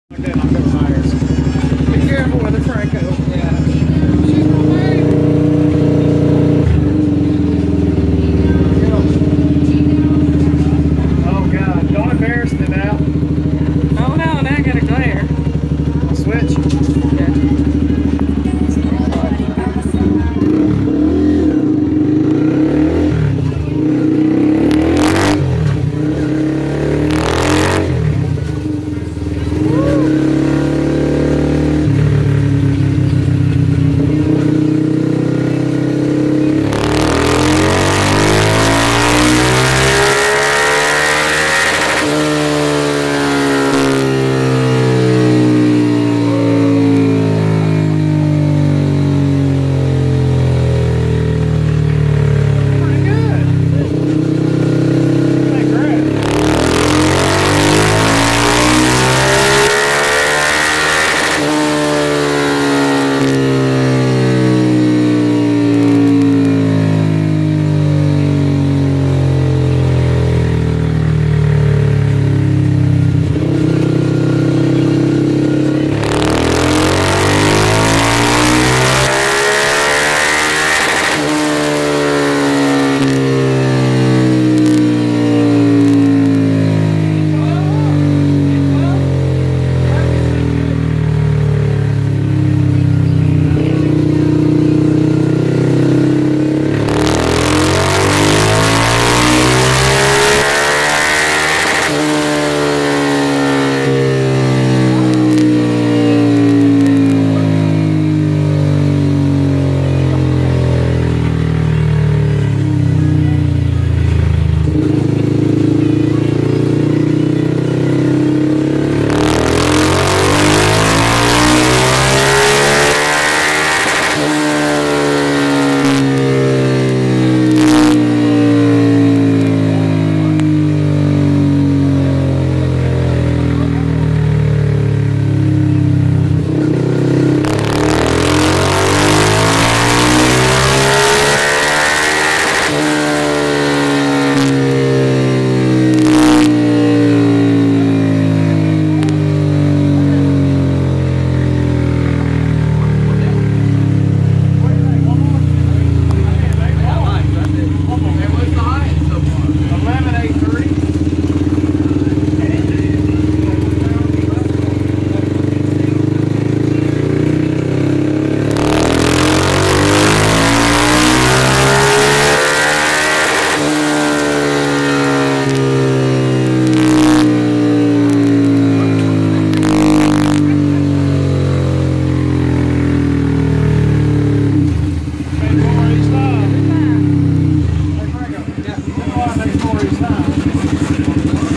Like that, I'll go tires. Be careful with the Franco. Yeah. She's my baby. Oh God, don't embarrass me now. Oh no, now I got a glare. I'll switch. Yeah. Next 4 each time.